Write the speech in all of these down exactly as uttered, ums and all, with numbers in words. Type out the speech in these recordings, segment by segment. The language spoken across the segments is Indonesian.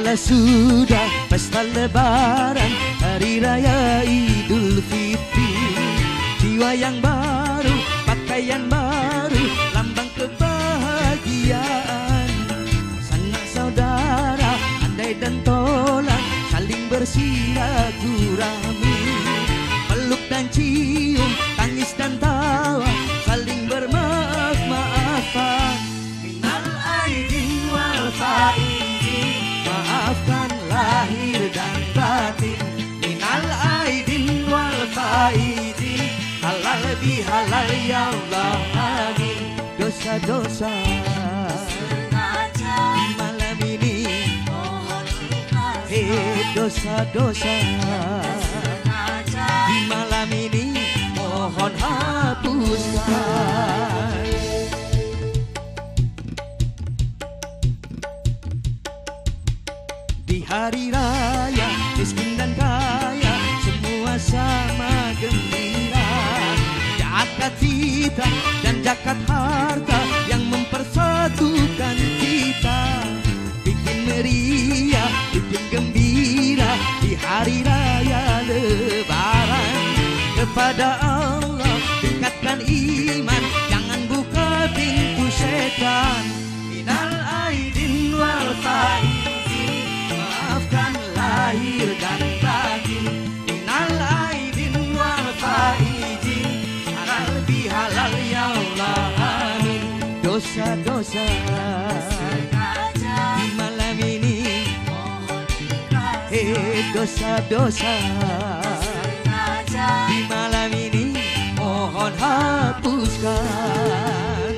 Bila sudah pesta lebaran, hari raya Idul Fitri, jiwa yang baru, pakaian baru, lambang kebahagiaan. Sanak saudara, andai dan tolak, saling bersilaturahmi, peluk dan cium, tangis dan tawa, saling bermaaf-maafan. Minal aidin wal faizin, maafkan lahir dan batin. Minal aidin wal faizin, halal bihalal ya Allah amin. Dosa-dosa sengaja di malam ini, mohon ikhlas. Hei dosa-dosa sengaja di malam ini, mohon hapuskan. Di hari raya, miskin dan kaya, semua sama gembira. Zakat fitrah dan zakat harta yang mempersatukan kita, bikin meriah, bikin gembira di hari raya lebaran. Kepada Allah tingkatkan iman, jangan buka pintu setan. Minal aidin wal faizin, maafkan lahir dan batin. Minal aidin wal faizin, halal bihalal ya Allah amin. Dosa-dosa sengaja di malam ini, mohon ikhlas. Hei dosa-dosa sengaja di malam ini, mohon hapuskan.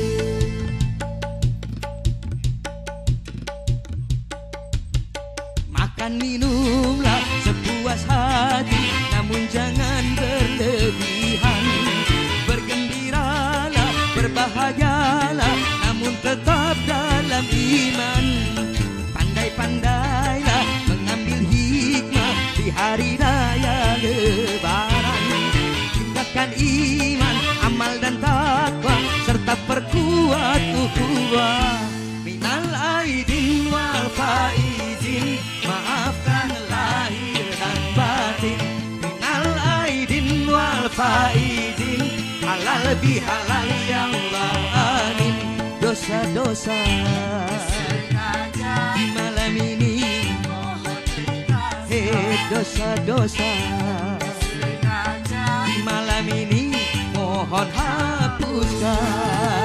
Makan minumlah sepuas hati, namun jangan berlebihan. Bergembiralah, berbahagialah, namun tetap dalam iman. Pandai-pandailah mengambil hikmah di hari raya lebaran. Tingkatkan iman, amal dan takwa, serta perkuat ukhuwah. Minal aidin wal faizin, maafkan lahir dan batin. Minal aidin wal faizin, halal bihalal ya Allah amin. Dosa-dosa sengaja di malam ini, mohon ikhlas. Hei dosa-dosa sengaja di malam ini, mohon hapuskan.